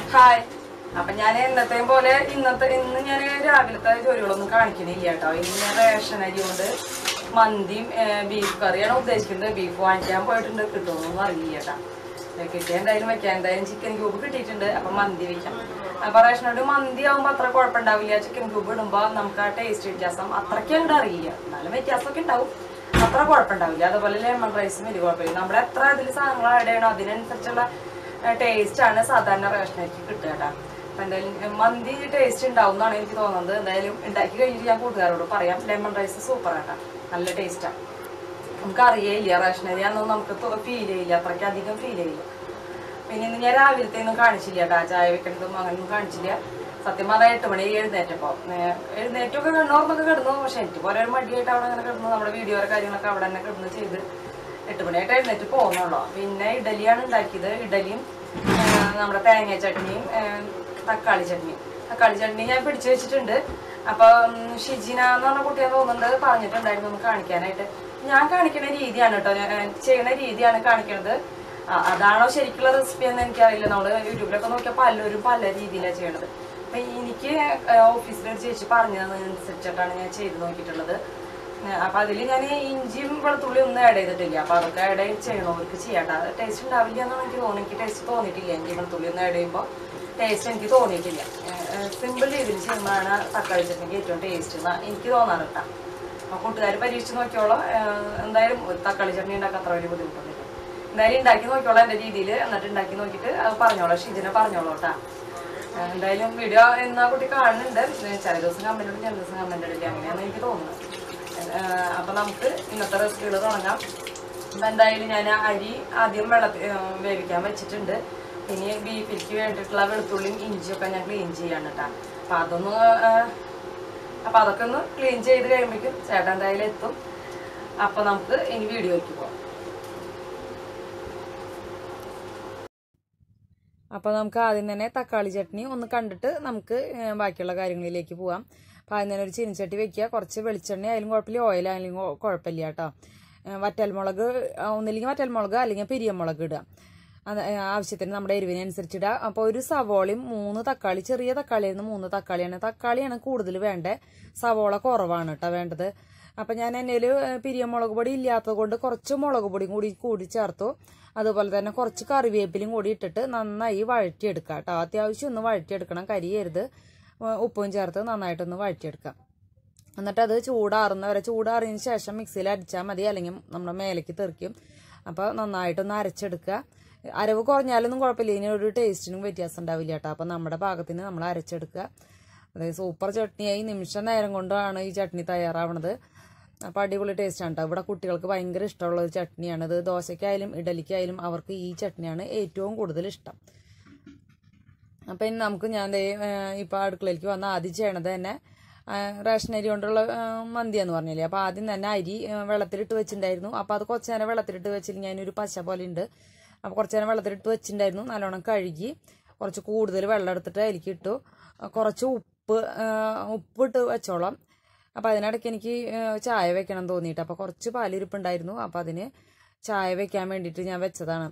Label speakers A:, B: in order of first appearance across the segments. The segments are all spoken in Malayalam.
A: ഹായ്. അപ്പം ഞാൻ എന്നത്തെയും പോലെ ഇന്ന് ഞാൻ രാവിലത്തെ ജോലികളൊന്നും കാണിക്കണില്ല കേട്ടോ. ഇന്ന് ഞാൻ റേഷൻ അരി കൊണ്ട് മന്തിയും ബീഫ് കറിയാണ് ഉദ്ദേശിക്കുന്നത്. ബീഫ് വാങ്ങിക്കാൻ പോയിട്ടുണ്ട്, കിട്ടുമെന്നൊന്നും അറിയില്ല കേട്ടോ. കിട്ടിയ എന്തായാലും വെക്കാം. എന്തായാലും ചിക്കൻ ക്യൂബ് കിട്ടിയിട്ടുണ്ട്. അപ്പം മന്തി വയ്ക്കാം. അപ്പം റേഷനോട് മന്തി ആകുമ്പോൾ അത്ര കുഴപ്പമുണ്ടാവില്ല. ചിക്കൻ ക്യൂബ് ഇടുമ്പോൾ നമുക്ക് ആ ടേസ്റ്റ് വ്യത്യാസം അത്രയ്ക്ക് അങ്ങോട്ട് അറിയില്ല. എന്നാലും വ്യത്യാസമൊക്കെ ഉണ്ടാവും, അത്ര കുഴപ്പമുണ്ടാവില്ല. അതുപോലെ ലെമൺ റൈസും വലിയ കുഴപ്പമില്ല. നമ്മുടെ എത്ര ഇതിൽ സാധനങ്ങൾ ആഡ് ചെയ്യണോ അതിനനുസരിച്ചുള്ള ടേസ്റ്റാണ് സാധാരണ റേഷനരിക്ക് കിട്ടുക കേട്ടോ. അപ്പം എന്തായാലും മന്തി ടേസ്റ്റ് ഉണ്ടാവും എന്നാണ് എനിക്ക് തോന്നുന്നത്. എന്തായാലും ഉണ്ടാക്കി കഴിഞ്ഞിട്ട് ഞാൻ കൂട്ടുകാരോട് പറയാം. ലെമൺ റൈസ് സൂപ്പർ കേട്ടോ, നല്ല ടേസ്റ്റാണ്. നമുക്ക് അറിയില്ല റേഷനരി അതൊന്നും നമുക്ക് ഫീൽ ചെയ്യില്ല, അത്രയ്ക്ക് അധികം ഫീൽ ചെയ്യില്ല. പിന്നെ ഇന്ന് ഞാൻ രാവിലത്തെ ഒന്നും കാണിച്ചില്ല കേട്ടോ. ചായ വെക്കണതും അങ്ങനെയൊന്നും കാണിച്ചില്ല. സത്യം പറഞ്ഞാൽ 8 മണി എഴുന്നേറ്റപ്പോൾ എഴുന്നേറ്റൊക്കെ കിടന്നോർന്നൊക്കെ കിടന്നു. പക്ഷെ എനിക്ക് പോലെ ഒരു മടിയായിട്ട് അവിടെ അങ്ങനെ കിടന്നു. നമ്മുടെ വീഡിയോയുടെ കാര്യങ്ങളൊക്കെ അവിടെ തന്നെ കിടന്ന് ചെയ്ത് 8 മണിയായിട്ട് എഴുന്നേറ്റ് പോകുന്നുള്ളൂ. പിന്നെ ഇഡലിയാണ് ഉണ്ടാക്കിയത്. ഇഡലിയും നമ്മുടെ തേങ്ങ ചട്നിയും തക്കാളി ചട്നി ഞാൻ പിടിച്ചു വെച്ചിട്ടുണ്ട്. അപ്പം ഷിജിന എന്ന് പറഞ്ഞ കുട്ടിയെ തോന്നുന്നുണ്ട് പറഞ്ഞിട്ടുണ്ടായിരുന്നു ഒന്ന് കാണിക്കാനായിട്ട്. ഞാൻ കാണിക്കുന്ന രീതിയാണ് കേട്ടോ, ഞാൻ ചെയ്യുന്ന രീതിയാണ് കാണിക്കുന്നത്. അതാണോ ശരിക്കുള്ള റെസിപ്പി എന്ന് എനിക്കറിയില്ല. നമ്മൾ യൂട്യൂബിലൊക്കെ നോക്കിയാൽ പലരും പല രീതിയിലാണ് ചെയ്യണത്. അപ്പം എനിക്ക് ഓഫീസിലൊരു ചേച്ചി പറഞ്ഞതനുസരിച്ചിട്ടാണ് ഞാൻ ചെയ്ത് നോക്കിയിട്ടുള്ളത്. അപ്പം അതിൽ ഞാൻ ഇഞ്ചിയും വെളുത്തുള്ളി ഒന്നും ആഡ് ചെയ്തിട്ടില്ല. അപ്പം അതൊക്കെ ആഡ് ചെയ്യണവർക്ക് ചെയ്യാട്ടോ. അത് ടേസ്റ്റ് ഉണ്ടാവില്ല എന്നാണ് എനിക്ക് തോന്നുന്നത്. എനിക്ക് ടേസ്റ്റ് തോന്നിയിട്ടില്ല. ഇഞ്ചി വെളുത്തുള്ളി ഒന്നും ആഡ് ചെയ്യുമ്പോൾ ടേസ്റ്റ് എനിക്ക് തോന്നിയിട്ടില്ല. സിമ്പിൾ രീതിയിൽ ചെയ്യുമ്പോഴാണ് തക്കാളി ചട്നിക്ക് ഏറ്റവും ടേസ്റ്റ് എന്നാണ് എനിക്ക് തോന്നാറ് കേട്ടോ. അപ്പോൾ കൂട്ടുകാർ പരീക്ഷിച്ച് നോക്കിയോളാം. എന്തായാലും ഒരു തക്കാളി ചട്നി ഉണ്ടാക്കാൻ അത്ര വലിയ ബുദ്ധിമുട്ടൊന്നുമില്ല. എന്തായാലും ഉണ്ടാക്കി നോക്കിയോളാം എൻ്റെ രീതിയിൽ. എന്നിട്ട് ഉണ്ടാക്കി നോക്കിയിട്ട് അത് പറഞ്ഞോളാം, ഷിജിനെ പറഞ്ഞോളൂ കേട്ടോ. എന്തായാലും വീഡിയോ എന്നാ കുട്ടി കാണുന്നുണ്ട്. ചില ദിവസം കമൻറ്റ് ഇടും, ചില ദിവസം കമൻറ്റ് ഇടില്ല, അങ്ങനെയാണെന്ന് എനിക്ക് തോന്നുന്നത്. അപ്പം നമുക്ക് ഇന്നത്തെ റെസിപ്പികൾ തുടങ്ങാം. അപ്പം എന്തായാലും ഞാൻ അരി ആദ്യം വെള്ളത്തിൽ വേവിക്കാൻ വെച്ചിട്ടുണ്ട്. പിന്നെ ബീഫിലേക്ക് വേണ്ടിയിട്ടുള്ള വെളുത്തുള്ളിയും ഇഞ്ചിയൊക്കെ ഞാൻ ക്ലീൻ ചെയ്യാണ് കേട്ടോ. അപ്പം അതൊക്കെ ഒന്ന് ക്ലീൻ ചെയ്ത് കഴിയുമ്പോഴേക്കും ചേട്ടൻ എന്തായാലും എത്തും. അപ്പം നമുക്ക് ഇനി വീഡിയോയ്ക്ക് പോകാം. അപ്പോൾ നമുക്ക് ആദ്യം തന്നെ തക്കാളി ചട്നി ഒന്ന് കണ്ടിട്ട് നമുക്ക് ബാക്കിയുള്ള കാര്യങ്ങളിലേക്ക് പോവാം. അപ്പോൾ ആദ്യം തന്നെ ഒരു ചീനിച്ചട്ടി വെക്കുക. കുറച്ച് വെളിച്ചെണ്ണ ആയാലും കുഴപ്പമില്ല, ഓയിലായാലും കുഴപ്പമില്ല കേട്ടോ. വറ്റൽമുളക് ഒന്നില്ലെങ്കിൽ വറ്റൽമുളക് അല്ലെങ്കിൽ പിരിയമുളക് ഇടുക. ആവശ്യത്തിന് നമ്മുടെ എരിവിനനുസരിച്ച് ഇടുക. അപ്പോൾ ഒരു സവോളയും 3 തക്കാളി, ചെറിയ തക്കാളിയായിരുന്നു 3 തക്കാളിയാണ്. തക്കാളിയാണ് കൂടുതൽ വേണ്ടത്, സവോള കുറവാണ് കേട്ടോ വേണ്ടത്. അപ്പം ഞാൻ എൻ്റെ പിരിയമുളക് പൊടി ഇല്ലാത്തത് കൊണ്ട് കുറച്ച് മുളക് പൊടിയും കൂടി ചേർത്തു. അതുപോലെ തന്നെ കുറച്ച് കറിവേപ്പിലും കൂടി ഇട്ടിട്ട് നന്നായി വഴറ്റിയെടുക്കുക കേട്ടോ. അത്യാവശ്യം ഒന്ന് വഴറ്റിയെടുക്കണം, കരിയരുത്. ഉപ്പും ചേർത്ത് നന്നായിട്ടൊന്ന് വഴറ്റിയെടുക്കാം. എന്നിട്ട് അത് ചൂടാറിയതിന് ശേഷം മിക്സിയിൽ അടിച്ചാൽ മതി, അല്ലെങ്കിൽ നമ്മുടെ മേലേക്ക് തെറിക്കും. അപ്പോൾ നന്നായിട്ടൊന്ന് അരച്ചെടുക്കുക. അരവ് കുറഞ്ഞാലൊന്നും കുഴപ്പമില്ല, ഇനി ഒരു ടേസ്റ്റിനും വ്യത്യാസം ഉണ്ടാവില്ല കേട്ടോ. അപ്പം നമ്മുടെ പാകത്തിന് നമ്മൾ അരച്ചെടുക്കുക. അതായത് സൂപ്പർ ചട്നിയായി. നിമിഷ നേരം കൊണ്ടാണ് ഈ ചട്നി തയ്യാറാവണത്. അപ്പോൾ അടിപൊളി ടേസ്റ്റാണ് കേട്ടോ. ഇവിടെ കുട്ടികൾക്ക് ഭയങ്കര ഇഷ്ടമുള്ള ഒരു ചട്നിയാണിത്. ദോശയ്ക്കായാലും ഇഡലിക്കായാലും അവർക്ക് ഈ ചട്നിയാണ് ഏറ്റവും കൂടുതൽ ഇഷ്ടം. അപ്പം ഇനി നമുക്ക് ഞാൻ ഇപ്പോൾ അടുക്കളയിലേക്ക് വന്ന് ആദ്യം ചെയ്യണത് തന്നെ റേഷൻ അരി കൊണ്ടുള്ള മന്തിയെന്ന് പറഞ്ഞില്ലേ. അപ്പോൾ ആദ്യം തന്നെ അരി വെള്ളത്തിലിട്ട് വെച്ചിട്ടുണ്ടായിരുന്നു. അപ്പോൾ അത് കുറച്ച് നേരം വെള്ളത്തിലിട്ട് വെച്ചില്ലെങ്കിൽ അതിനൊരു പശ പോലെ ഉണ്ട്. അപ്പോൾ കുറച്ച് നേരം വെള്ളത്തിലിട്ട് വെച്ചിട്ടുണ്ടായിരുന്നു. നല്ലോണം കഴുകി കുറച്ച് കൂടുതൽ വെള്ളം എടുത്തിട്ട് അതിലേക്ക് ഇട്ടു. കുറച്ച് ഉപ്പിട്ട് വെച്ചോളാം. അപ്പോൾ അതിനിടയ്ക്ക് എനിക്ക് ചായ വെക്കണം തോന്നിയിട്ട് അപ്പോൾ കുറച്ച് പാലിരിപ്പുണ്ടായിരുന്നു. അപ്പോൾ അതിന് ചായ വെക്കാൻ വേണ്ടിയിട്ട് ഞാൻ വെച്ചതാണ്.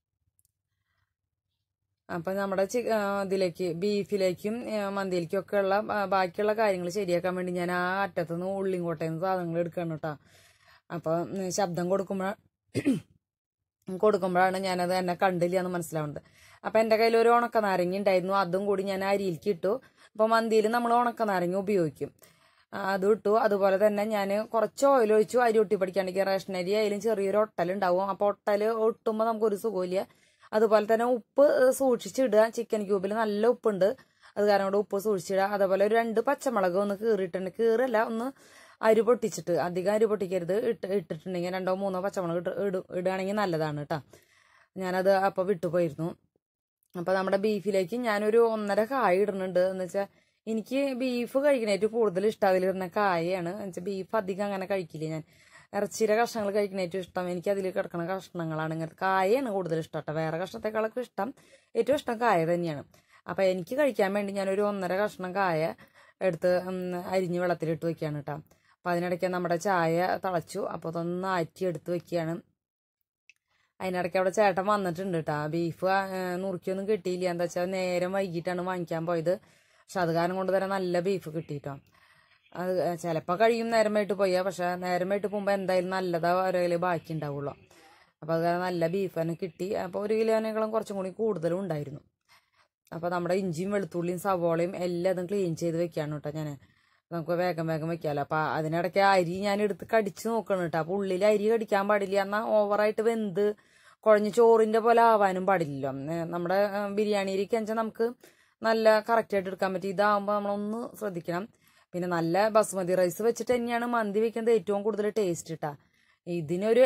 A: അപ്പം നമ്മുടെ ഇതിലേക്ക് ബീഫിലേക്കും മന്തിയിലേക്കും ഒക്കെ ഉള്ള ബാക്കിയുള്ള കാര്യങ്ങൾ ശരിയാക്കാൻ വേണ്ടി ഞാൻ ആ അറ്റത്തുനിന്ന് ഉള്ളിങ്കോട്ടയിൽ നിന്ന് സാധനങ്ങൾ എടുക്കണം കേട്ടോ. അപ്പോൾ ശബ്ദം കൊടുക്കുമ്പോഴാണ് ഞാനത് എന്നെ കണ്ടില്ല എന്ന് മനസ്സിലാവുന്നത്. അപ്പം എൻ്റെ കയ്യിൽ ഒരു ഉണക്കനാരങ്ങ ഉണ്ടായിരുന്നു, അതും കൂടി ഞാൻ അരിയിലേക്ക് ഇട്ടു. അപ്പോൾ മന്തിയിൽ നമ്മൾ ഉണക്കനാരങ്ങ ഉപയോഗിക്കും, അതും ഇട്ടു. അതുപോലെ തന്നെ ഞാൻ കുറച്ച് ഓയിൽ ഒഴിച്ചു. അരി ഒട്ടി പഠിക്കാണ്ടെങ്കിൽ റേഷൻ അരി ആയാലും ചെറിയൊരു ഒട്ടലുണ്ടാവും. അപ്പോൾ ഒട്ടൽ ഒട്ടുമ്പോൾ നമുക്കൊരു സുഖമില്ല. അതുപോലെ തന്നെ ഉപ്പ് സൂക്ഷിച്ചിടുക. ചിക്കൻ ക്യൂബിൽ നല്ല ഉപ്പുണ്ട്, അത് കാരണം കൊണ്ട് ഉപ്പ് സൂക്ഷിച്ചിടുക. അതേപോലെ ഒരു 2 പച്ചമുളക് ഒന്ന് കീറിയിട്ടുണ്ട്, കീറല്ല ഒന്ന് അരി പൊട്ടിച്ചിട്ട്, അധികം അരി പൊട്ടിക്കരുത്. ഇട്ടിട്ടുണ്ടെങ്കിൽ 2 or 3 പച്ചമുളക് ഇടുകയാണെങ്കിൽ നല്ലതാണ് കേട്ടോ. ഞാനത് അപ്പോൾ വിട്ടുപോയിരുന്നു. അപ്പോൾ നമ്മുടെ ബീഫിലേക്ക് ഞാനൊരു 1.5 കായ ഇടുന്നുണ്ട്. എന്ന് വെച്ചാൽ എനിക്ക് ബീഫ് കഴിക്കണേറ്റ് കൂടുതൽ ഇഷ്ടം അതിലിടുന്ന കായയാണ്. എന്നുവെച്ചാൽ ബീഫ് അധികം അങ്ങനെ കഴിക്കില്ല ഞാൻ. ഇറച്ചിയുടെ കഷ്ണങ്ങൾ കഴിക്കണേറ്റവും ഇഷ്ടം എനിക്ക് അതിൽ കിടക്കുന്ന കഷ്ണങ്ങളാണ്. ഇങ്ങനത്തെ കായയാണ് കൂടുതൽ ഇഷ്ടം കേട്ടോ. വേറെ കഷ്ണത്തെക്കാളൊക്കെ ഏറ്റവും ഇഷ്ടം കായ തന്നെയാണ്. അപ്പം എനിക്ക് കഴിക്കാൻ വേണ്ടി ഞാനൊരു 1.5 കഷ്ണം കായ എടുത്ത് അരിഞ്ഞ് വെള്ളത്തിലിട്ട് വെക്കുകയാണ് കേട്ടോ. അപ്പം അതിനിടയ്ക്ക് നമ്മുടെ ചായ തിളച്ചു. അപ്പോൾ അതൊന്ന് ആറ്റി എടുത്ത് വെക്കുകയാണ്. അതിനിടയ്ക്ക് അവിടെ ചേട്ടൻ വന്നിട്ടുണ്ട് കേട്ടോ. ബീഫ് നുറുക്കിയൊന്നും കിട്ടിയില്ല. എന്താ വെച്ചാൽ നേരം വൈകിട്ടാണ് വാങ്ങിക്കാൻ പോയത്. പക്ഷെ അത് കാരണം കൊണ്ട് തന്നെ നല്ല ബീഫ് കിട്ടിയിട്ടോ. അത് ചിലപ്പോൾ കഴിയും നേരമായിട്ട് പോയാൽ. പക്ഷെ നേരമായിട്ട് പോകുമ്പോൾ എന്തായാലും നല്ലതാ ഒരു കിലോ ബാക്കി ഉണ്ടാവുള്ളൂ. അപ്പോൾ അത് കാരണം നല്ല ബീഫ് തന്നെ കിട്ടി. അപ്പോൾ 1 കിലോനേക്കാളും കുറച്ചും കൂടി കൂടുതലും ഉണ്ടായിരുന്നു. അപ്പോൾ നമ്മുടെ ഇഞ്ചിയും വെളുത്തുള്ളിയും സവോളയും എല്ലാം അതും ക്ലീൻ ചെയ്ത് വെക്കാണ് കേട്ടോ ഞാൻ. നമുക്ക് വേഗം വേഗം വെക്കാമല്ലോ. അപ്പോൾ അതിനിടയ്ക്ക് അരി ഞാൻ എടുത്ത് കടിച്ച് നോക്കണം കേട്ടോ. അപ്പോൾ ഉള്ളിൽ അരി കടിക്കാൻ പാടില്ല. എന്നാൽ ഓവറായിട്ട് വെന്ത് കുഴഞ്ഞ് ചോറിൻ്റെ പോലെ ആവാനും പാടില്ലല്ലോ. നമ്മുടെ ബിരിയാണി അരിക്ക് വെച്ചാൽ നമുക്ക് നല്ല കറക്റ്റായിട്ട് എടുക്കാൻ പറ്റും. ഇതാകുമ്പോൾ നമ്മളൊന്ന് ശ്രദ്ധിക്കണം. പിന്നെ നല്ല ബസുമതി റൈസ് വെച്ചിട്ട് തന്നെയാണ് മന്തി വെക്കുന്നത് ഏറ്റവും കൂടുതൽ ടേസ്റ്റ് കിട്ടുക. ഇതിനൊരു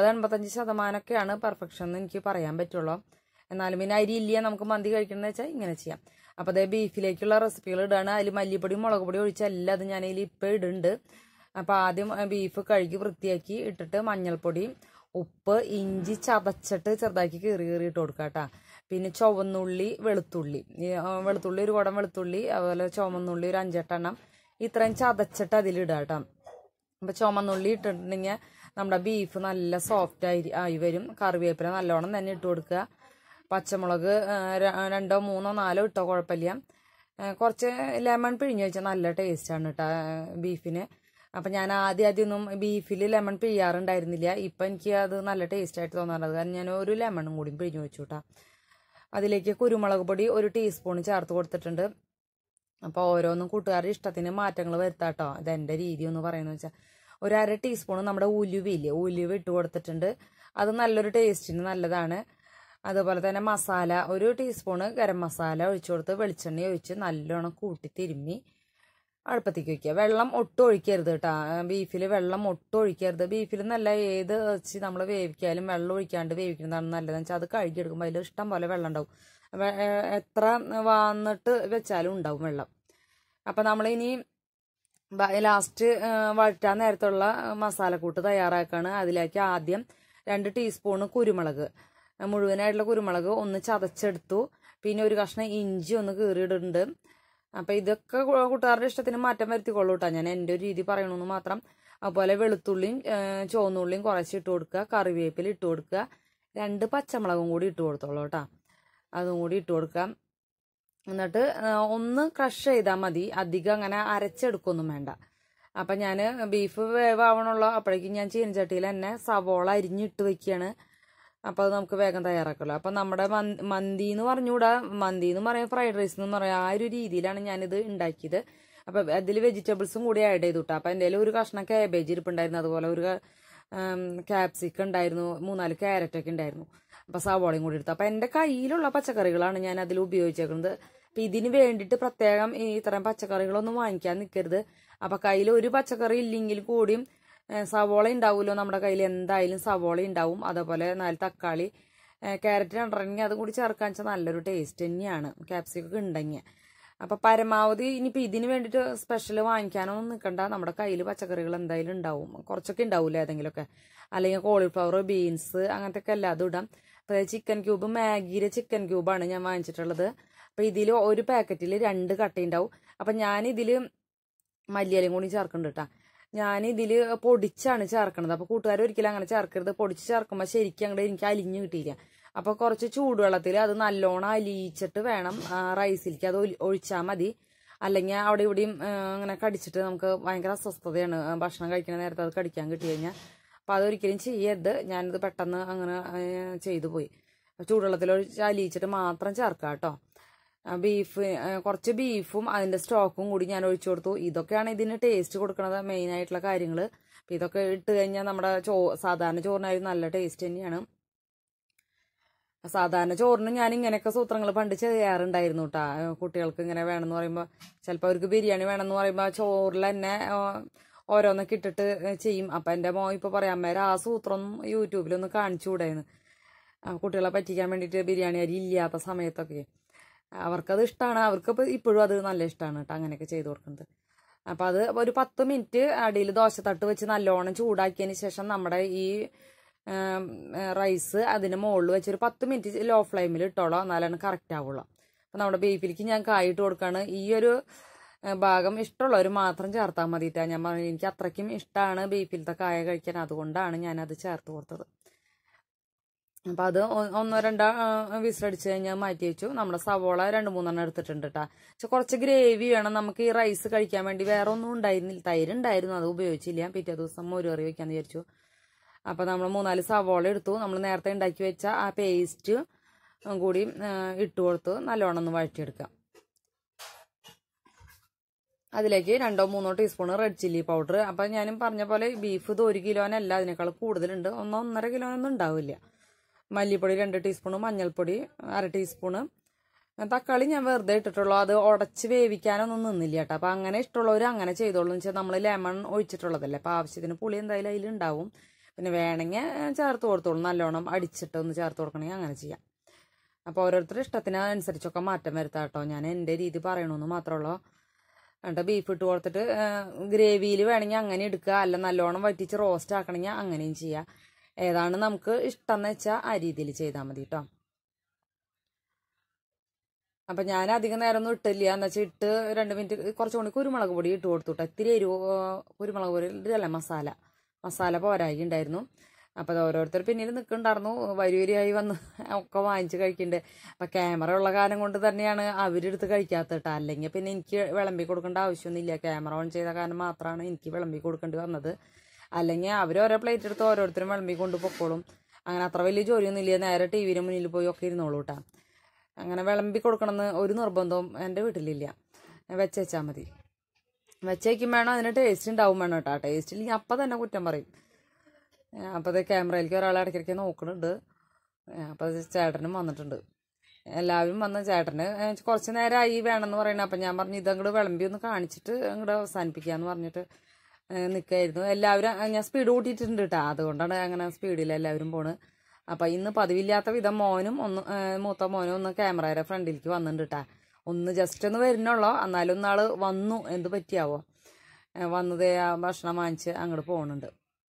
A: 80-85% പെർഫെക്ഷൻ എന്ന് എനിക്ക് പറയാൻ പറ്റുള്ളൂ. എന്നാലും പിന്നെ അരി ഇല്ല നമുക്ക് മന്തി കഴിക്കണമെന്ന് വെച്ചാൽ ഇങ്ങനെ ചെയ്യാം. അപ്പോൾ അതേ ബീഫിലേക്കുള്ള റെസിപ്പികൾ ഇടാണ്. അതിൽ മല്ലിപ്പൊടി മുളക് പൊടി ഒഴിച്ച് എല്ലാം അത് ഞാൻ അതിൽ ഇപ്പം ഇടുന്നുണ്ട്. അപ്പോൾ ആദ്യം ബീഫ് കഴുകി വൃത്തിയാക്കി ഇട്ടിട്ട് മഞ്ഞൾപ്പൊടി, ഉപ്പ്, ഇഞ്ചി ചതച്ചിട്ട് ചെറുതാക്കി കീറി ഇട്ട് കൊടുക്കുക കേട്ടോ. പിന്നെ ചുവന്നുള്ളി, വെളുത്തുള്ളി ഒരു കുടം വെളുത്തുള്ളി, അതുപോലെ ചുവന്നുള്ളി ഒരു 5-8 എണ്ണം ഇത്രയും ചതച്ചിട്ട് അതിലിടുക കേട്ടോ. അപ്പോൾ ചുവന്നുള്ളി ഇട്ടിട്ടുണ്ടെങ്കിൽ നമ്മുടെ ബീഫ് നല്ല സോഫ്റ്റ് ആയി വരും. കറിവേപ്പില നല്ലോണം തന്നെ ഇട്ട് കൊടുക്കുക. പച്ചമുളക് 2, 3, 4 ഇട്ടോ കുഴപ്പമില്ല. കുറച്ച് ലെമൺ പിഴിഞ്ഞ് വെച്ചാൽ നല്ല ടേസ്റ്റാണ് കേട്ടോ ബീഫിന്. അപ്പം ഞാൻ ആദ്യമൊന്നും ബീഫിൽ ലെമൺ പിഴിയാറുണ്ടായിരുന്നില്ല. ഇപ്പം എനിക്ക് അത് നല്ല ടേസ്റ്റായിട്ട് തോന്നാറുണ്ട്. കാരണം ഞാൻ ഒരു ലെമണും കൂടി പിഴിഞ്ഞ് വെച്ചു കേട്ടോ. അതിലേക്ക് കുരുമുളക് പൊടി 1 ടീസ്പൂൺ ചേർത്ത് കൊടുത്തിട്ടുണ്ട്. അപ്പോൾ ഓരോന്നും കൂട്ടുകാരുടെ ഇഷ്ടത്തിന് മാറ്റങ്ങൾ വരുത്താം കേട്ടോ. ഇതെൻ്റെ രീതി എന്ന് പറയുന്നത് വെച്ചാൽ ഒരു 1/2 ടീസ്പൂൺ നമ്മുടെ ഉലുവ ഇട്ട് കൊടുത്തിട്ടുണ്ട്. അത് നല്ലൊരു ടേസ്റ്റിന് നല്ലതാണ്. അതുപോലെ തന്നെ മസാല 1 ടീസ്പൂണ് ഗരം മസാല ഒഴിച്ചു കൊടുത്ത് വെളിച്ചെണ്ണ ഒഴിച്ച് നല്ലോണം കൂട്ടി തിരുമ്മി അടുപ്പത്തേക്ക് വയ്ക്കുക. വെള്ളം ഒട്ടും ഒഴിക്കരുത് കേട്ടോ. ബീഫിൽ വെള്ളം ഒട്ടും ഒഴിക്കരുത്. ബീഫിൽ നല്ല ഏത് ഇറച്ചി നമ്മൾ വേവിക്കാലും വെള്ളം ഒഴിക്കാണ്ട് വേവിക്കുന്നതാണ് നല്ലതെന്ന് വെച്ചാൽ അത് കഴുകിയെടുക്കുമ്പോൾ അതിൽ ഇഷ്ടം പോലെ വെള്ളം ഉണ്ടാവും. എത്ര വന്നിട്ട് വെച്ചാലും ഉണ്ടാവും വെള്ളം. അപ്പം നമ്മളിനി ലാസ്റ്റ് വഴറ്റാൻ നേരത്തുള്ള മസാലക്കൂട്ട് തയ്യാറാക്കാണ്. അതിലേക്ക് ആദ്യം 2 ടീസ്പൂണ് കുരുമുളക്, മുഴുവനായിട്ടുള്ള കുരുമുളക് ഒന്ന് ചതച്ചെടുത്തു. പിന്നെ ഒരു കഷ്ണം ഇഞ്ചി ഒന്ന് കീറിയിടുന്നുണ്ട്. അപ്പം ഇതൊക്കെ കൂട്ടുകാരുടെ ഇഷ്ടത്തിന് മാറ്റം വരുത്തിക്കൊള്ളൂ കേട്ടോ. ഞാൻ എൻ്റെ ഒരു രീതി പറയണമെന്ന് മാത്രം. അതുപോലെ വെളുത്തുള്ളിയും ചുവന്നുള്ളിയും കുറച്ച് ഇട്ട് കൊടുക്കുക. കറിവേപ്പില ഇട്ട് കൊടുക്കുക. 2 പച്ചമുളകും കൂടി ഇട്ട് കൊടുത്തോളൂ കേട്ടോ. അതും കൂടി ഇട്ട് കൊടുക്കാം. എന്നിട്ട് ഒന്ന് ക്രഷ് ചെയ്താൽ മതി. അധികം അങ്ങനെ അരച്ചെടുക്കൊന്നും വേണ്ട. അപ്പം ഞാൻ ബീഫ് വേവാവണുള്ളൂ. അപ്പോഴേക്കും ഞാൻ ചീനച്ചട്ടിയിൽ തന്നെ സവോള അരിഞ്ഞിട്ട് വെക്കുകയാണ്. അപ്പോൾ അത് നമുക്ക് വേഗം തയ്യാറാക്കുമല്ലോ. അപ്പം നമ്മുടെ മന്തി എന്ന് പറഞ്ഞുകൂടാ, മന്തി എന്ന് പറയാം, ഫ്രൈഡ് റൈസ് എന്ന് പറയാം, ആ ഒരു രീതിയിലാണ് ഞാനിത് ഉണ്ടാക്കിയത്. അപ്പം അതിൽ വെജിറ്റബിൾസും കൂടി ആഡ് ചെയ്തു കിട്ടും. അപ്പം എൻ്റെ ഒരു കഷ്ണം കാബേജ് ഇരിപ്പുണ്ടായിരുന്നു. അതുപോലെ ഒരു ക്യാപ്സിക്കം ഉണ്ടായിരുന്നു. 3-4 ക്യാരറ്റൊക്കെ ഉണ്ടായിരുന്നു. അപ്പം സവോളയും കൂടി എടുത്തു. അപ്പം എൻ്റെ കയ്യിലുള്ള പച്ചക്കറികളാണ് ഞാൻ അതിൽ ഉപയോഗിച്ചേക്കുന്നത്. അപ്പം ഇതിന് വേണ്ടിയിട്ട് പ്രത്യേകം ഇത്തരം പച്ചക്കറികളൊന്നും വാങ്ങിക്കാൻ നിൽക്കരുത്. അപ്പം കയ്യിൽ ഒരു പച്ചക്കറി ഇല്ലെങ്കിൽ കൂടിയും സവോള ഉണ്ടാവുമല്ലോ നമ്മുടെ കയ്യിൽ, എന്തായാലും സവോള ഉണ്ടാവും. അതേപോലെ 4 തക്കാളി, ക്യാരറ്റ് ഉണ്ടെങ്കിൽ അതും കൂടി ചേർക്കാൻ വെച്ചാൽ നല്ലൊരു ടേസ്റ്റ് തന്നെയാണ് ക്യാപ്സിക്കൊക്കെ ഉണ്ടെങ്കിൽ. അപ്പം പരമാവധി ഇനിയിപ്പോൾ ഇതിന് വേണ്ടിയിട്ട് സ്പെഷ്യൽ വാങ്ങിക്കാനൊന്നും നിൽക്കണ്ട. നമ്മുടെ കയ്യിൽ പച്ചക്കറികൾ എന്തായാലും ഉണ്ടാവും. കുറച്ചൊക്കെ ഉണ്ടാവില്ല ഏതെങ്കിലുമൊക്കെ. അല്ലെങ്കിൽ കോളിഫ്ലവർ, ബീൻസ് അങ്ങനത്തെ ഒക്കെ എല്ലാതും ഇടാം. അപ്പോൾ ചിക്കൻ ക്യൂബ്, മാഗിയുടെ ചിക്കൻ ക്യൂബാണ് ഞാൻ വാങ്ങിച്ചിട്ടുള്ളത്. അപ്പോൾ ഇതിൽ ഒരു പാക്കറ്റിൽ 2 കട്ടയുണ്ടാവും. അപ്പം ഞാനിതിൽ മല്ലിയിലയും കൂടി ചേർക്കുന്നുണ്ട് കേട്ടോ. ഞാനിതിൽ പൊടിച്ചാണ് ചേർക്കണത്. അപ്പോൾ കൂട്ടുകാർ ഒരിക്കലും അങ്ങനെ ചേർക്കരുത്. പൊടിച്ച് ചേർക്കുമ്പോൾ ശരിക്കും അങ്ങോട്ട് എനിക്ക് അലിഞ്ഞു കിട്ടിയില്ല. അപ്പോൾ കുറച്ച് ചൂടുവെള്ളത്തിൽ അത് നല്ലോണം അലിയിച്ചിട്ട് വേണം റൈസിലേക്ക് അത് ഒഴിച്ചാൽ മതി. അല്ലെങ്കിൽ അവിടെ ഇവിടെയും അങ്ങനെ കടിച്ചിട്ട് നമുക്ക് ഭയങ്കര അസ്വസ്ഥതയാണ് ഭക്ഷണം കഴിക്കുന്ന നേരത്തെ അത് കടിക്കാൻ കിട്ടി കഴിഞ്ഞാൽ. അപ്പോൾ അതൊരിക്കലും ചെയ്യരുത്. ഞാനിത് പെട്ടെന്ന് അങ്ങനെ ചെയ്തു പോയി. ചൂടുവെള്ളത്തിൽ അലിയിച്ചിട്ട് മാത്രം ചേർക്കാം കേട്ടോ. കുറച്ച് ബീഫും അതിൻ്റെ സ്റ്റോക്കും കൂടി ഞാൻ ഒഴിച്ചു കൊടുത്തു. ഇതൊക്കെയാണ് ഇതിന് ടേസ്റ്റ് കൊടുക്കുന്നത് മെയിനായിട്ടുള്ള കാര്യങ്ങൾ. അപ്പം ഇതൊക്കെ ഇട്ട് കഴിഞ്ഞാൽ നമ്മുടെ സാധാരണ ചോറിനായാലും നല്ല ടേസ്റ്റ് തന്നെയാണ്. സാധാരണ ചോറിന് ഞാൻ ഇങ്ങനെയൊക്കെ സൂത്രങ്ങൾ പണ്ട് ചെയ്യാറുണ്ടായിരുന്നു കേട്ടോ. കുട്ടികൾക്ക് ഇങ്ങനെ വേണമെന്ന് പറയുമ്പോൾ, ചിലപ്പോൾ അവർക്ക് ബിരിയാണി വേണമെന്ന് പറയുമ്പോൾ ചോറിൽ തന്നെ ഓരോന്നൊക്കെ ഇട്ടിട്ട് ചെയ്യും. അപ്പം എൻ്റെ മോൻ ഇപ്പോൾ പറയാം, അമ്മേരെ ആ സൂത്രം യൂട്യൂബിലൊന്ന് കാണിച്ചു കൂടായിരുന്നു. കുട്ടികളെ പറ്റിക്കാൻ വേണ്ടിയിട്ട് ബിരിയാണി അരി ഇല്ലാത്ത സമയത്തൊക്കെ അവർക്കത് ഇഷ്ടമാണ്. അവർക്കിപ്പോൾ ഇപ്പോഴും അത് നല്ല ഇഷ്ടമാണ് കേട്ടോ അങ്ങനെയൊക്കെ ചെയ്ത് കൊടുക്കുന്നത്. അപ്പോൾ അത് ഒരു 10 മിനിറ്റ് അടിയിൽ ദോശത്തട്ട് വെച്ച് നല്ലോണം ചൂടാക്കിയതിന് ശേഷം നമ്മുടെ ഈ റൈസ് അതിന് മുകളിൽ വെച്ചൊരു 10 മിനിറ്റ് ലോ ഫ്ലെയിമിൽ ഇട്ടോളാം. എന്നാലാണ് കറക്റ്റ് ആവുള്ളൂ. അപ്പം നമ്മുടെ ബീഫിലേക്ക് ഞാൻ കായിട്ട് കൊടുക്കുകയാണ്. ഈ ഒരു ഭാഗം ഇഷ്ടമുള്ളവർ മാത്രം ചേർത്താൽ മതിയിട്ടാണ് ഞാൻ പറഞ്ഞു. എനിക്ക് അത്രയ്ക്കും ഇഷ്ടമാണ് ബീഫിലത്തെ കായ കഴിക്കാൻ, അതുകൊണ്ടാണ് ഞാനത് ചേർത്ത് കൊടുത്തത്. അപ്പം അത് ഒന്നോ രണ്ടോ വിസിലടിച്ച് കഴിഞ്ഞാൽ മാറ്റി വെച്ചു. നമ്മുടെ സവോള 2-3 എടുത്തിട്ടുണ്ട് കേട്ടോ. പക്ഷെ കുറച്ച് ഗ്രേവി വേണം നമുക്ക് ഈ റൈസ് കഴിക്കാൻ വേണ്ടി. വേറെ ഒന്നും ഉണ്ടായിരുന്നില്ല, തൈര് ഉണ്ടായിരുന്നു, അത് ഉപയോഗിച്ചില്ല. പിറ്റേ ദിവസം മോര് കറി വെക്കാന്ന് വിചാരിച്ചു. അപ്പം നമ്മൾ 3-4 സവോള എടുത്തു. നമ്മൾ നേരത്തെ ഉണ്ടാക്കി വെച്ച ആ പേസ്റ്റ് കൂടി ഇട്ട് കൊടുത്ത് നല്ലോണം ഒന്ന് വഴറ്റിയെടുക്കാം. അതിലേക്ക് 2-3 ടീസ്പൂൺ റെഡ് ചില്ലി പൗഡർ. അപ്പം ഞാനും പറഞ്ഞ പോലെ ബീഫ് ഇത് 1 കിലോനല്ല, അതിനേക്കാൾ കൂടുതലുണ്ട്. 1-1.5 കിലോനൊന്നും ഉണ്ടാവില്ല. മല്ലിപ്പൊടി 2 ടീസ്പൂണ്, മഞ്ഞൾപ്പൊടി 1/2 ടീസ്പൂണ്. തക്കാളി ഞാൻ വെറുതെ ഇട്ടിട്ടുള്ളൂ, അത് ഉടച്ച് വേവിക്കാനൊന്നും നിന്നില്ല കേട്ടോ. അപ്പം അങ്ങനെ ഇഷ്ടമുള്ളവർ അങ്ങനെ ചെയ്തോളൂ. എന്ന് വെച്ചാൽ നമ്മൾ ലെമൺ ഒഴിച്ചിട്ടുള്ളതല്ലേ, അപ്പം ആവശ്യത്തിന് പുളി എന്തായാലും അതിലുണ്ടാവും. പിന്നെ വേണമെങ്കിൽ ചേർത്ത് കൊടുത്തോളൂ, നല്ലോണം അടിച്ചിട്ട് ഒന്ന് ചേർത്ത് കൊടുക്കണമെങ്കിൽ അങ്ങനെ ചെയ്യാം. അപ്പോൾ ഓരോരുത്തരുടെ ഇഷ്ടത്തിനനുസരിച്ചൊക്കെ മാറ്റം വരുത്താം കേട്ടോ. ഞാൻ എൻ്റെ രീതി പറയണമെന്ന് മാത്രമുള്ളൂ. എന്നിട്ട് ബീഫ് ഇട്ട് കൊടുത്തിട്ട് ഗ്രേവിയിൽ വേണമെങ്കിൽ അങ്ങനെ എടുക്കുക, അല്ല നല്ലോണം വറ്റിച്ച് റോസ്റ്റ് ആക്കണമെങ്കിൽ അങ്ങനെയും ചെയ്യാം. ഏതാണ് നമുക്ക് ഇഷ്ടം എന്ന് വെച്ചാൽ ആ രീതിയിൽ ചെയ്താൽ മതി കേട്ടോ. അപ്പം ഞാൻ അധികം നേരം ഒന്നും ഇട്ടില്ല, എന്ന് വെച്ചാൽ ഇട്ട് 2 മിനിറ്റ് കുറച്ചുകൂടി കുരുമുളക് പൊടി ഇട്ട് കൊടുത്തുട്ടോ. ഇത്തിരി എരിവ് കുരുമുളക് പൊടി ഇതല്ല മസാല പോരായി ഉണ്ടായിരുന്നു. അപ്പം അത് ഓരോരുത്തർ പിന്നീട് നിൽക്കുന്നുണ്ടായിരുന്നു, വരിയായി വന്ന് ഒക്കെ വാങ്ങിച്ച് കഴിക്കുന്നുണ്ട്. അപ്പം ക്യാമറ ഉള്ള കാര്യം കൊണ്ട് തന്നെയാണ് അവരെടുത്ത് കഴിക്കാത്ത കേട്ടോ. അല്ലെങ്കിൽ പിന്നെ എനിക്ക് വിളമ്പി കൊടുക്കേണ്ട ആവശ്യമൊന്നുമില്ല. ക്യാമറ ഓൺ ചെയ്ത കാരണം മാത്രമാണ് എനിക്ക് വിളമ്പി കൊടുക്കേണ്ടി വന്നത്. അല്ലെങ്കിൽ അവർ ഓരോ പ്ലേറ്റ് എടുത്ത് ഓരോരുത്തരും വിളമ്പി കൊണ്ട് പൊക്കോളും. അങ്ങനെ അത്ര വലിയ ജോലിയൊന്നും ഇല്ല, നേരെ ടി വിയുടെ മുന്നിൽ പോയി ഒക്കെ ഇരുന്നോളൂ കേട്ടോ. അങ്ങനെ വിളമ്പി കൊടുക്കണമെന്ന് ഒരു നിർബന്ധവും എൻ്റെ വീട്ടിലില്ല. വെച്ചാൽ മതി. വെച്ചേക്കും വേണം, അതിന് ടേസ്റ്റ് ഉണ്ടാവും വേണം കേട്ടോ. ടേസ്റ്റ് ഇല്ലെങ്കിൽ അപ്പം തന്നെ കുറ്റം പറയും. അപ്പോൾ അത് ക്യാമറയിലേക്ക് ഒരാളെ ഇടയ്ക്കിടയ്ക്ക് നോക്കുന്നുണ്ട്. അപ്പോൾ അത് ചേട്ടനും വന്നിട്ടുണ്ട്. എല്ലാവരും വന്ന് ചേട്ടന് കുറച്ച് നേരമായി വേണമെന്ന് പറയുന്നത്. അപ്പം ഞാൻ പറഞ്ഞു ഇതങ്ങോട്ട് വിളമ്പി ഒന്ന് കാണിച്ചിട്ട് അങ്ങോട്ട് അവസാനിപ്പിക്കാമെന്ന് പറഞ്ഞിട്ട് നിൽക്കായിരുന്നു. എല്ലാവരും ഞാൻ സ്പീഡ് കൂട്ടിയിട്ടുണ്ട് കേട്ടോ, അതുകൊണ്ടാണ് അങ്ങനെ സ്പീഡിൽ എല്ലാവരും പോണ്. അപ്പം ഇന്ന് പതിവില്ലാത്ത വിധം മൂത്ത മോനും ഒന്ന് ക്യാമറയുടെ ഫ്രണ്ടിലേക്ക് വന്നിട്ടുണ്ട് കേട്ടോ. ഒന്ന് ജസ്റ്റ് ഒന്ന് വരുന്നുള്ളൂ, എന്നാലും ഒന്നാൾ വന്നു. എന്ത് പറ്റിയാവോ വന്നത്, ആ ഭക്ഷണം വാങ്ങിച്ച് അങ്ങോട്ട് പോകുന്നുണ്ട്.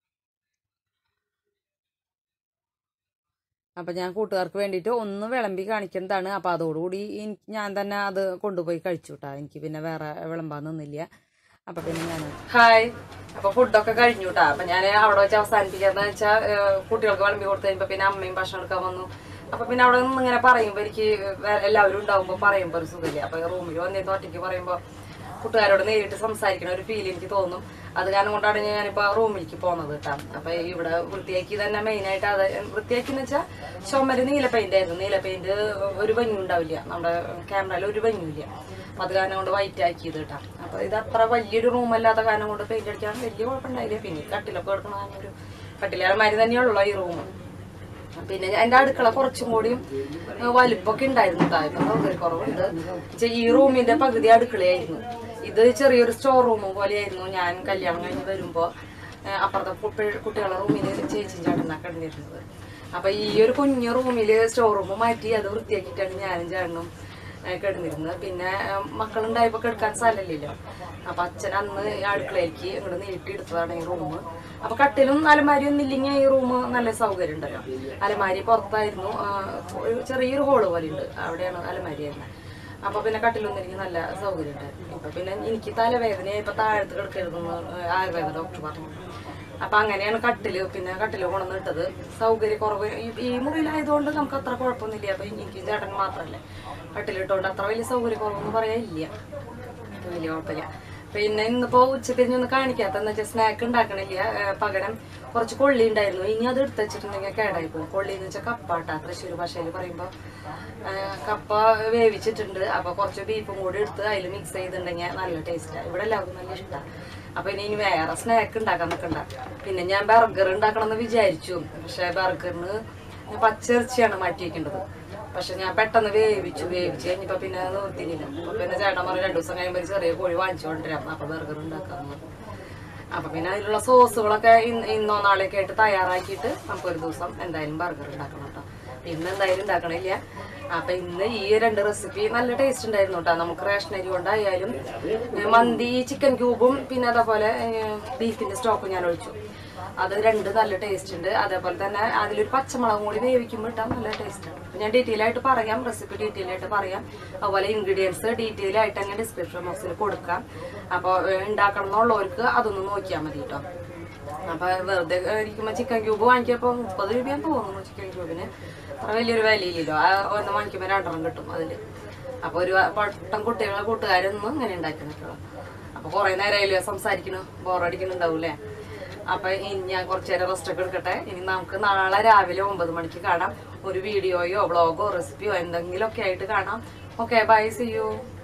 A: അപ്പം ഞാൻ കൂട്ടുകാർക്ക് വേണ്ടിയിട്ട് ഒന്ന് വിളമ്പി കാണിക്കുന്നതാണ്. അപ്പം അതോടുകൂടി ഞാൻ തന്നെ അത് കൊണ്ടുപോയി കഴിച്ചു കേട്ടോ. എനിക്ക് പിന്നെ വേറെ വിളമ്പാൻ നിന്നില്ല. അപ്പം പിന്നെ ഞാൻ ഹായ് അപ്പം ഫുഡൊക്കെ കഴിഞ്ഞു കേട്ടോ. അപ്പം ഞാൻ അവിടെ വെച്ച് അവസാനിപ്പിക്കാന്ന് വെച്ചാൽ കുട്ടികൾക്ക് വിളമ്പി കൊടുത്തു കഴിയുമ്പോൾ പിന്നെ അമ്മയും ഭക്ഷണം എടുക്കാൻ വന്നു. അപ്പം പിന്നെ അവിടെ നിന്ന് ഇങ്ങനെ പറയുമ്പോൾ എനിക്ക് എല്ലാവരും ഉണ്ടാകുമ്പോൾ പറയുമ്പോൾ ഒരു സുഖമില്ല. അപ്പം റൂമിൽ വന്നിരുന്ന് ഒറ്റയ്ക്ക് പറയുമ്പോൾ കൂട്ടുകാരോട് നേരിട്ട് സംസാരിക്കണ ഒരു ഫീൽ എനിക്ക് തോന്നും. അത് കാരണം കൊണ്ടാണ് ഞാനിപ്പോൾ റൂമിലേക്ക് പോകുന്നത് കേട്ടോ. അപ്പം ഇവിടെ വൃത്തിയാക്കി തന്നെ മെയിനായിട്ട് അത് വൃത്തിയാക്കിന്ന് വെച്ചാൽ ചുമര് നീല പെയിന്റ് ആയിരുന്നു. നീല പെയിന്റ് ഒരു ഭംഗി ഉണ്ടാവില്ല, നമ്മുടെ ക്യാമറയിൽ ഒരു ഭംഗിയില്ല. അപ്പം അത് കാരണം കൊണ്ട് വൈറ്റ് ആക്കിയത് കേട്ടോ. അപ്പം ഇത് അത്ര വലിയൊരു റൂമല്ലാത്ത കാരണം കൊണ്ട് പെയിന്റ് അടിക്കാൻ വലിയ കുഴപ്പമുണ്ടായില്ല. പിന്നെ കട്ടിലൊക്കെ എടുക്കണം, ഒരു കട്ടിലേമാതിരി തന്നെയുള്ളൂ ഈ റൂം. പിന്നെ എൻ്റെ അടുക്കള കുറച്ചും കൂടിയും വലുപ്പൊക്കെ ഉണ്ടായിരുന്നു കേട്ടോ. ഇപ്പം സൗകര്യക്കുറവുണ്ട്. ഈ റൂമിന്റെ പകുതി അടുക്കളയായിരുന്നു. ഇത് ചെറിയൊരു സ്റ്റോർ റൂം പോലെയായിരുന്നു. ഞാൻ കല്യാണം കഴിഞ്ഞ് വരുമ്പോൾ അപ്പുറത്തെ കുട്ടികളുടെ റൂമിൽ ചേച്ചി ചേട്ടനൊക്കെ കിടന്നിരുന്നത്. അപ്പൊ ഈ ഒരു കുഞ്ഞു റൂമില് സ്റ്റോർ റൂം മാറ്റി അത് വൃത്തിയാക്കിയിട്ടാണ് ഞാനും ചേട്ടനും കിടന്നിരുന്നത്. പിന്നെ മക്കളുണ്ടായപ്പോ കിടക്കാൻ സ്ഥലമില്ലല്ലോ. അപ്പൊ അച്ഛൻ അന്ന് അടുക്കളയിലേക്ക് ഇങ്ങോട്ട് നീട്ടിയെടുത്തതാണ് ഈ റൂം. അപ്പൊ കട്ടിലും അലമാരി ഒന്നും ഇല്ലെങ്കിൽ ഈ റൂം നല്ല സൗകര്യം ഉണ്ടല്ലോ. അലമാരി പുറത്തായിരുന്നു, ചെറിയൊരു ഹോള് പോലെ ഉണ്ട്, അവിടെയാണ് അലമാരി ആയിരുന്നത്. അപ്പൊ പിന്നെ കട്ടിലൊന്നും എനിക്ക് നല്ല സൗകര്യം ഉണ്ടായിരുന്നു. ഇപ്പൊ പിന്നെ എനിക്ക് തലവേദന ഇപ്പൊ താഴത്ത് കിടക്കരുതെന്ന് ആയുർവേദ ഡോക്ടർ പറഞ്ഞു. അപ്പൊ അങ്ങനെയാണ് പിന്നെ കട്ടില് കൊണ്ടുവന്ന് ഇട്ടത്. സൗകര്യക്കുറവ് ഈ മുറിയിലായതുകൊണ്ട് നമുക്ക് അത്ര കുഴപ്പമൊന്നുമില്ല. അപ്പൊ എനിക്ക് ചേട്ടൻ മാത്രല്ലേ കട്ടിലിട്ടുകൊണ്ട് അത്ര വലിയ സൗകര്യക്കുറവൊന്നും പറയാനില്ല, വലിയ കുഴപ്പമില്ല. പിന്നെ ഇന്നിപ്പോ ഉച്ചതിരിഞ്ഞൊന്നും കാണിക്കാത്തെന്ന് വെച്ചാൽ സ്നാക്ക് ഉണ്ടാക്കണില്ല. പകരം കുറച്ച് കൊള്ളി ഉണ്ടായിരുന്നു. ഇനി അത് എടുത്ത് വെച്ചിട്ടുണ്ടെങ്കിൽ കേടായി പോകും. കൊള്ളി എന്ന് വെച്ചാൽ കപ്പാട്ടാ, തൃശ്ശൂർ ഭാഷയിൽ പറയുമ്പോൾ കപ്പ വേവിച്ചിട്ടുണ്ട്. അപ്പൊ കുറച്ച് ബീഫും കൂടി എടുത്ത് അതിൽ മിക്സ് ചെയ്തിട്ടുണ്ടെങ്കിൽ നല്ല ടേസ്റ്റാണ്. ഇവിടെ എല്ലാവർക്കും നല്ല ഇഷ്ടമാണ്. അപ്പൊ ഇനി വേറെ സ്നാക്ക് ഉണ്ടാക്കാൻ നിൽക്കണ്ട. പിന്നെ ഞാൻ ബർഗർ ഉണ്ടാക്കണം എന്ന് വിചാരിച്ചു. പക്ഷെ ബർഗറിന് പച്ചിറച്ചിയാണ് മാറ്റി വെക്കേണ്ടത്. പക്ഷെ ഞാൻ പെട്ടെന്ന് വേവിച്ച് കഴിഞ്ഞപ്പോ പിന്നെ നിർത്തിയില്ല. അപ്പൊ പിന്നെ ചേട്ടൻ പറഞ്ഞു 2 ദിവസം കഴിയുമ്പോൾ ചെറിയ കോഴി വാങ്ങിച്ചു കൊണ്ടുവരാം, അപ്പൊ ബർഗർ ഉണ്ടാക്കാന്ന് പറഞ്ഞു. അപ്പൊ പിന്നെ അതിലുള്ള സോസുകളൊക്കെ ഇന്നോ നാളെയൊക്കെ ആയിട്ട് തയ്യാറാക്കിയിട്ട് നമുക്കൊരു ദിവസം എന്തായാലും ബർഗർ ഉണ്ടാക്കണം കേട്ടോ. ഇന്ന് എന്തായാലും ഉണ്ടാക്കണില്ല. അപ്പൊ ഇന്ന് ഈ 2 റെസിപ്പി നല്ല ടേസ്റ്റ് ഉണ്ടായിരുന്നു കേട്ടോ. നമുക്ക് റേഷനരി കൊണ്ടായാലും മന്തി ചിക്കൻ ക്യൂബും പിന്നെ അതേപോലെ ബീഫിന്റെ സ്റ്റോക്കും ഞാൻ ഒഴിച്ചു. അത് 2 നല്ല ടേസ്റ്റ് ഉണ്ട്. അതേപോലെ തന്നെ അതിലൊരു പച്ചമുളകും കൂടി വേവിക്കുമ്പോൾ ഇട്ടാൽ നല്ല ടേസ്റ്റ് ആണ്. ഞാൻ ഡീറ്റെയിൽ ആയിട്ട് പറയാം, റെസിപ്പി ഡീറ്റെയിൽ ആയിട്ട് പറയാം. അതുപോലെ ഇൻഗ്രീഡിയൻസ് ഡീറ്റെയിൽ ആയിട്ട് തന്നെ ഡിസ്ക്രിപ്ഷൻ ബോക്സിൽ കൊടുക്കാം. അപ്പോൾ ഉണ്ടാക്കണം എന്നുള്ളവർക്ക് അതൊന്ന് നോക്കിയാൽ മതി കേട്ടോ. അപ്പോൾ വെറുതെ ഇരിക്കുമ്പോൾ ചിക്കൻ ക്യൂബ് വാങ്ങിക്കപ്പോൾ 30 രൂപയാന്ന് തോന്നുന്നു ചിക്കൻ ക്യൂബിന്. അത്ര വലിയൊരു വിലയില്ലല്ലോ. ആ ഒന്ന് വാങ്ങിക്കുമ്പോൾ 2 കിട്ടും അതിൽ. അപ്പോൾ ഒരു പട്ടം കുട്ടികളെ കൂട്ടുകാരൊന്നും ഇങ്ങനെ ഉണ്ടാക്കി നിൽക്കണം. അപ്പോൾ കുറേ നേരമായില്ലേ സംസാരിക്കണം, ബോറടിക്കുന്നുണ്ടാവൂലേ. അപ്പോൾ ഇനി ഞാൻ കുറച്ച് നേരം റെസ്റ്റൊക്കെ എടുക്കട്ടെ. ഇനി നമുക്ക് നാളെ രാവിലെ 9 മണിക്ക് കാണാം. ഒരു വീഡിയോയോ വ്ളോഗോ റെസിപ്പിയോ എന്തെങ്കിലുമൊക്കെ ആയിട്ട് കാണാം. Okay, bye, see U.